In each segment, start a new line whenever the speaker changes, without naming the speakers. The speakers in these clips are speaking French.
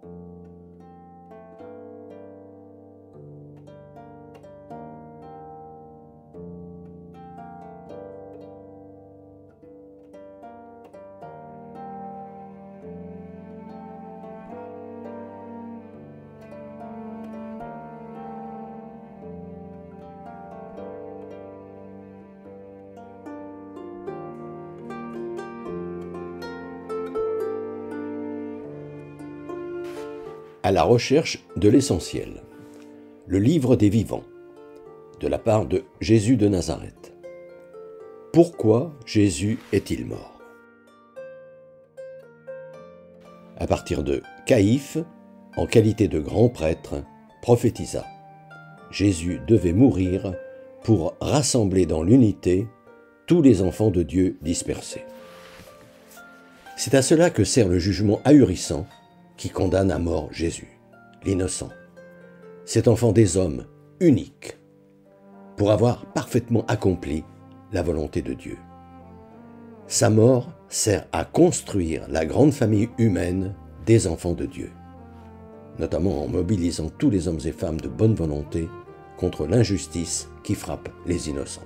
À la recherche de l'essentiel. Le livre des vivants, de la part de Jésus de Nazareth. Pourquoi Jésus est-il mort? À partir de Caïphe, en qualité de grand prêtre, prophétisa. Jésus devait mourir pour rassembler dans l'unité tous les enfants de Dieu dispersés. C'est à cela que sert le jugement ahurissant qui condamne à mort Jésus, l'innocent, cet enfant des hommes unique, pour avoir parfaitement accompli la volonté de Dieu. Sa mort sert à construire la grande famille humaine des enfants de Dieu, notamment en mobilisant tous les hommes et femmes de bonne volonté contre l'injustice qui frappe les innocents.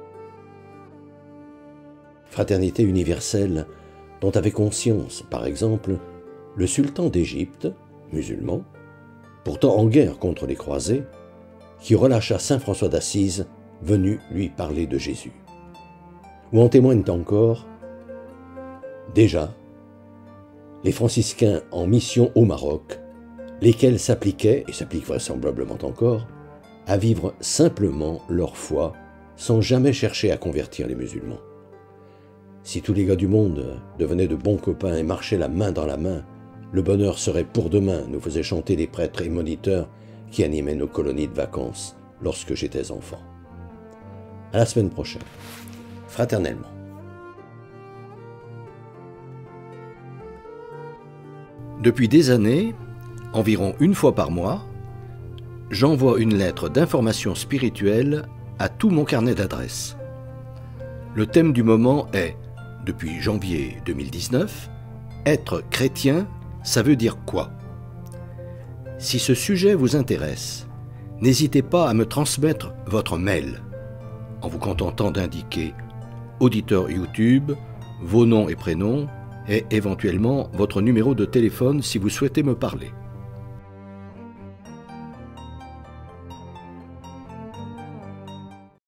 Fraternité universelle dont avait conscience, par exemple, le sultan d'Égypte, musulman, pourtant en guerre contre les croisés, qui relâcha saint François d'Assise, venu lui parler de Jésus. Ou en témoignent encore, déjà, les franciscains en mission au Maroc, lesquels s'appliquaient, et s'appliquent vraisemblablement encore, à vivre simplement leur foi, sans jamais chercher à convertir les musulmans. Si tous les gars du monde devenaient de bons copains et marchaient la main dans la main, le bonheur serait pour demain, nous faisaient chanter les prêtres et moniteurs qui animaient nos colonies de vacances lorsque j'étais enfant. À la semaine prochaine, fraternellement. Depuis des années, environ une fois par mois, j'envoie une lettre d'information spirituelle à tout mon carnet d'adresses. Le thème du moment est, depuis janvier 2019, être chrétien, ça veut dire quoi? Si ce sujet vous intéresse, n'hésitez pas à me transmettre votre mail en vous contentant d'indiquer auditeur YouTube, vos noms et prénoms et éventuellement votre numéro de téléphone si vous souhaitez me parler.